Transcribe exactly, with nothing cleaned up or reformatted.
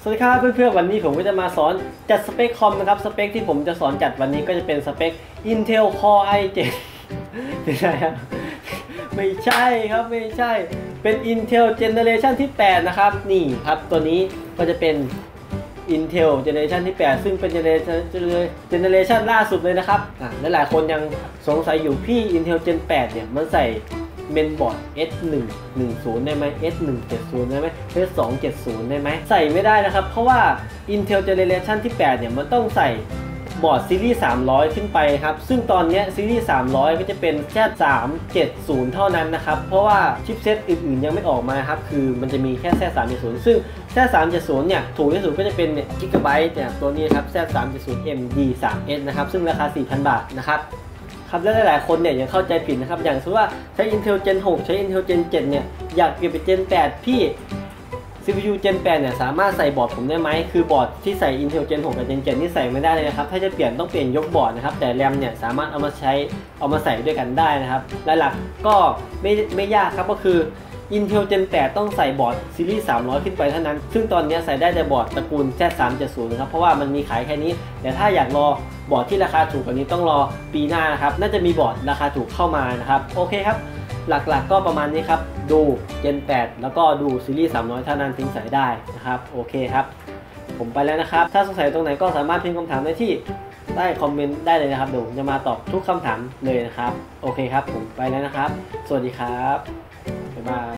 สวัสดีครับเพื่อนๆวันนี้ผมก็จะมาสอนจัดสเปคคอมนะครับสเปคที่ผมจะสอนจัดวันนี้ก็จะเป็นสเปค Intel Core ไอ เซเว่น ไม่ใช่ครับไม่ใช่ครับไม่ใช่เป็น Intel Generation ที่แปดนะครับนี่ครับตัวนี้ก็จะเป็น Intel Generation ที่แปดซึ่งเป็น Generation Generation ล่าสุดเลยนะครับอ่าและหลายคนยังสงสัยอยู่พี่ Intel Gen แปดเนี่ยมันใส่เมนบอร์ด เอส หนึ่ง หนึ่ง ศูนย์ ได้ไหม เอส หนึ่ง เจ็ด ศูนย์ ได้ไหม เอส สอง เจ็ด ศูนย์ ได้ไหมใส่ไม่ได้นะครับเพราะว่า Intel Generation ที่แปดเนี่ยมันต้องใส่บอร์ดซีรีส์สามร้อยขึ้นไปครับซึ่งตอนนี้ซีรีส์สามร้อยก็จะเป็นแค่สามเจ็ดศูนย์เท่านั้นนะครับเพราะว่าชิปเซตอื่นๆยังไม่ออกมาครับคือมันจะมีแค่ แซด สามเจ็ดศูนย์ ซึ่ง แซด สามเจ็ดศูนย์ เนี่ยถูกที่สุดก็จะเป็นเนี่ย Gigabyte เนี่ยตัวนี้ครับ แซด สามเจ็ดศูนย์ เอ็ม ดี ทรี เอส นะครับซึ่งราคา สี่พัน บาทนะครับครับและหลายๆคนเนี่ยยังเข้าใจผิดนะครับอย่างเช่นว่าใช้ Intel Gen หกใช้ Intel Gen เจ็ดเนี่ยอยากเปลี่ยนไป Gen แปดพี่ ซี พี ยู Gen แปดเนี่ยสามารถใส่บอร์ดผมได้ไหมคือบอร์ดที่ใส่ Intel Gen หกกับ Gen เจ็ดนี่ใส่ไม่ได้เลยนะครับถ้าจะเปลี่ยนต้องเปลี่ยนยกบอร์ดนะครับแต่แรมเนี่ยสามารถเอามาใช้เอามาใส่ด้วยกันได้นะครับและหลักก็ไม่ไม่ยากครับก็คือ Intel Gen แปดต้องใส่บอร์ดซีรีส์สามร้อยขึ้นไปเท่านั้นซึ่งตอนนี้ใส่ได้แต่บอร์ดตระกูล แซด สามเจ็ดศูนย์ นะครับเพราะว่ามันมีขายแค่นี้แต่ถ้าอยากรอบอร์ดที่ราคาถูกกว่านี้ต้องรอปีหน้านะครับน่าจะมีบอร์ดราคาถูกเข้ามานะครับโอเคครับหลักๆก็ประมาณนี้ครับดู Gen แปดแล้วก็ดูซีรีส์สามร้อยเท่านั้นถึงใส่ได้นะครับโอเคครับผมไปแล้วนะครับถ้าสงสัยตรงไหนก็สามารถพิมพ์คำถามได้ที่ใต้คอมเมนต์ได้เลยนะครับเดี๋ยวผมจะมาตอบทุกคำถามเลยนะครับโอเคครับผมไปแล้วนะครับสวัสดีครับบ๊ายบาย